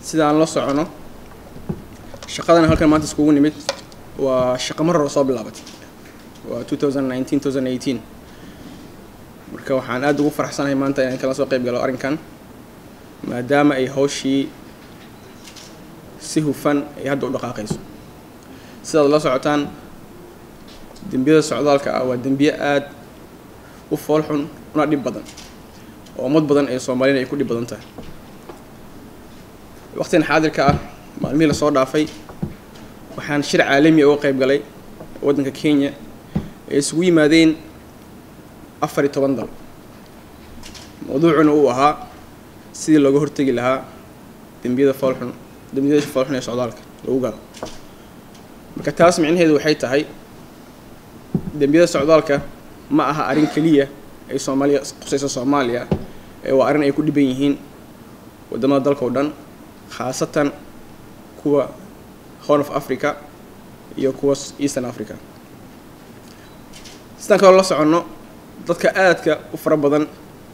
sida aan la socono shaqadan halkan maanta iskugu nimid waa shaqo mar hore soo bilaabatay waa 2019 2018 marka waxaan aad ugu faraxsanahay maanta inaan kala soo qayb galo arrinkan maadaama ay hawshii si hufan ay hadda u dhaqaaqayso sidaad la socotaan dambiyada socdaalka ah waa dambiye aad u foolxun una dhib badan oo ummad badan ee Soomaaliyeed ay ku dhib badan tahay waqtigan xaadirka ah maalmihii la soo dhaafay waxaan shir caalami ah oo qayb galay waddanka Kenya ee isugu yimaadeen 14 dal mowduucuna uu ahaa sidii looga hortagi lahaa dambiyada foolxun ee socdaalka lagu galo marka taas micnaheedu waxay tahay dambiyada socdaalka ma aha arrin kaliya ay Soomaaliya qusayso Soomaaliya ee waa arrin ay ku dhiban yihiin wadamada dalka oo dhan khaasatan kuwa Horn of Africa iyo kuwa Eastern Africa sidaan kale la socono dadka aadka u fara badan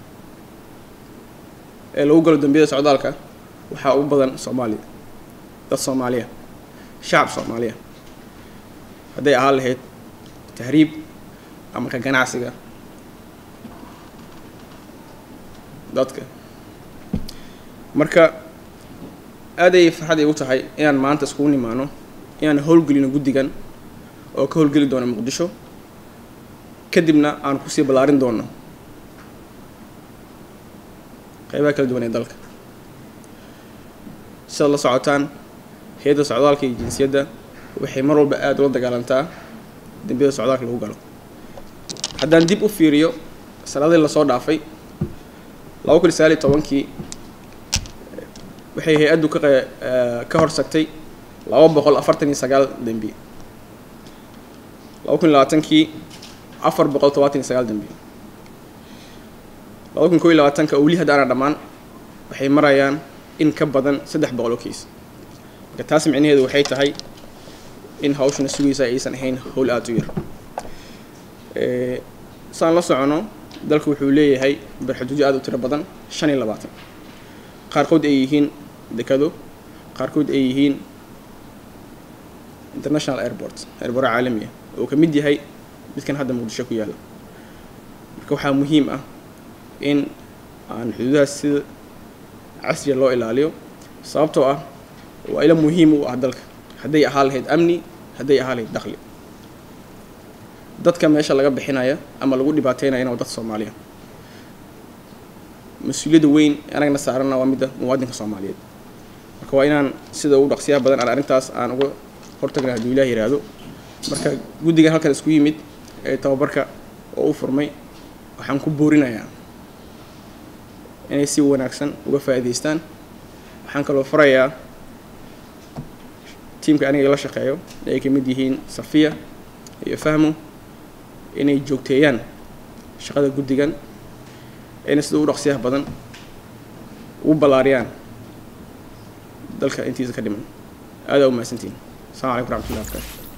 ee lagu galo dambiyada socdaalka waxaa ugu badan Soomaaliya dad Soomaaliya shacab Soomaaliya hadday ahaan lahayd tahriib ama ka ganacsiga dadka marka aad ay farxad igu tahay inaan maanta iskugu nimaano inaan howlgelino guddigan oo ka howlgeli doona Muqdisho kadibna aan ku sii balaarin doono qaybaha kala duwan ee dalka sida la socotaan hay'adda socdaalka iyo jinsiyadda waxay mar walba aad ula dagaalantaa dambiyada socdaalka lagu galo haddaan dib u fiiriyo sanadihii la soo dhaafay 2019 waxay hay'addu ka horsagtay 249 dambi 2020 479 dambi 2021 weli hadda aan dhammaan waxay marayaan in ka badan 300 kiis marka taas micnaheedu waxay tahay in hawshuna sugaysa aysan ahayn howl aad u yar saan la socono dalku wuxuu leeyahay barxaduud aad u tiro badan 25 qaarkood ay yihiin dekado qaarkood ay yihiin international airport caalami ah oo ka mid yahay midkan hadda Muqdisho ku yaala marka waxaa muhiim ah in aan xuduudaha sida casriga loo ilaaliyo sababtoo ah waa ila muhiim u ah dalka hadday ahaan lahayd amni hadday ahaan lahayd dakhli dadka meesha laga bixinaya ama lagu dhibaateynaya inuu dad Soomaaliya mas'uuliyadda weyn anagna saarana waa midda muwaadinka Soomaaliyeed marka waa inaan sida ugu dhaqsiyaha badan arrintaas aan uga hortagna haddii Ilaahay yiraahdo marka guddigan halkan isku yimid ee tababarka oo u furmay waxaan ku boorinayaa inay si wanaagsan uga faa'iideystaan waxaan kaloo farayaa tiimka aniga la shaqeeyo ay ka mid yihiin Safiya iyo Fahmo inay joogteeyaan shaqada guddigan inay sida ugu dhaqsiyaha badan u balaariyaan dalka intiisa ka dhiman aad u mahadsantiin. Assalamu alaykum warahmatullahi wabarakatuh.